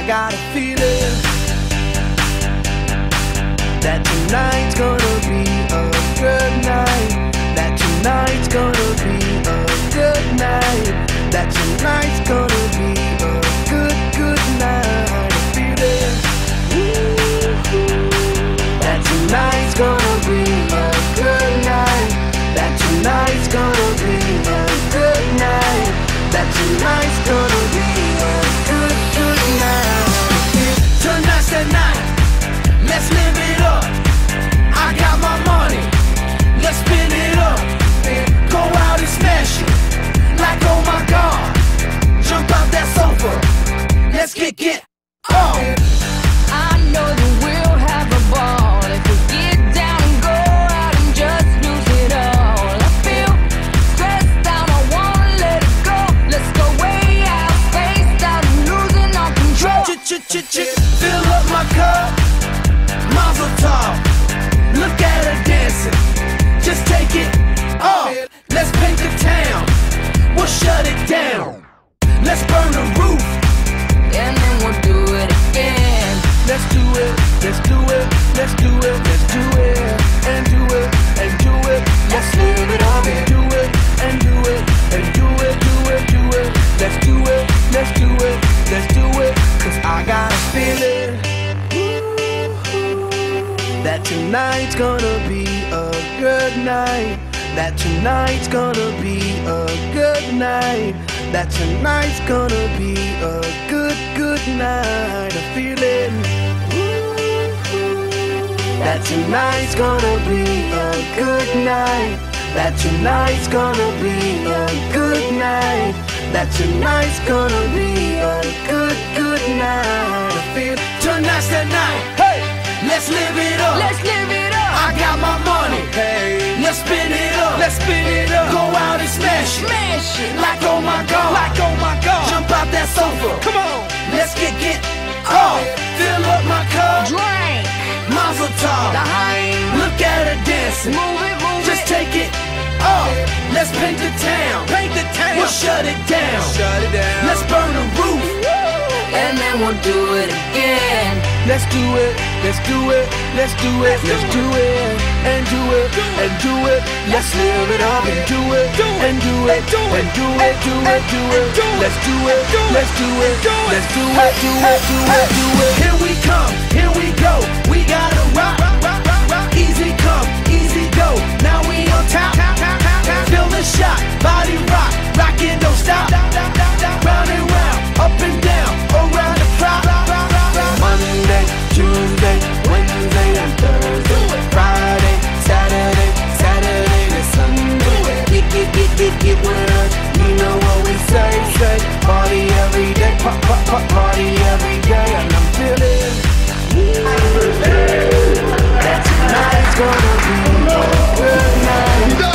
got a feeling that tonight's gonna be a good night. That tonight's gonna be a good night. That tonight's gonna be a good night. A feeling that tonight's gonna be a good night. That tonight's gonna be a good night. That tonight's gonna be a good night. Tonight's the night. Let's live it up. I got my money. Let's spin it up. Go out and smash it. Like oh my God. Jump out that sofa. Let's get on. I know that we'll have a ball if we get down and go out and just lose it all. I feel stressed out, I wanna let it go. Let's go way out, spaced out and losing our control. Fill up my cup, Mazel tov. Look at her dancing, just take it off. Let's paint the town, we'll shut it down. Let's burn the roof, And then we'll do it again. let's do it, let's do it, let's do it, let's do it, and do it, and do it. Let's live it up and do it, and do it, and do it, do it, do it. Let's do it, let's do it, let's do it. Cause I got a feeling that tonight's gonna be a good night. That tonight's gonna be a good night. That tonight's gonna be a good night. A feeling that tonight's gonna be a good night. That tonight's gonna be a good night. That tonight's gonna be a good night. I feel tonight's the night. Hey, let's live it up. Let's live it up. I got my money. Hey, let's spin it up. Let's spin it up. Go out and smash it. Smash it. Like oh my God. Like oh my God. Jump out that sofa. Come on. Let's get off. Fill up my cup. Drink. Mazel tov. Look at her dancing. Move it, move Just it. take it off. Let's paint the town. Paint the town. We'll shut it down. Shut it down. Let's burn the roof. And then we'll do it again. Let's do it. Let's do it. Let's do it. Let's do it. And do it. And do it. Let's live it up and do it. And do it. And do it. Do it. Do it. Let's do it. Let's do it. Let's do it. Do it. Do it. Do it. Here we come. Here we go. We gotta rock. Easy come. Easy go. Now we on top. Feel the shot. Body rock. Rock it. Don't stop. Round and round. Up and down. Around the clock. Monday, Tuesday, Wednesday, and Thursday, Friday, Saturday, Saturday to Sunday. Get with us. You know what we say. Party every day, party every day, and I'm feeling that tonight's gonna be a good night.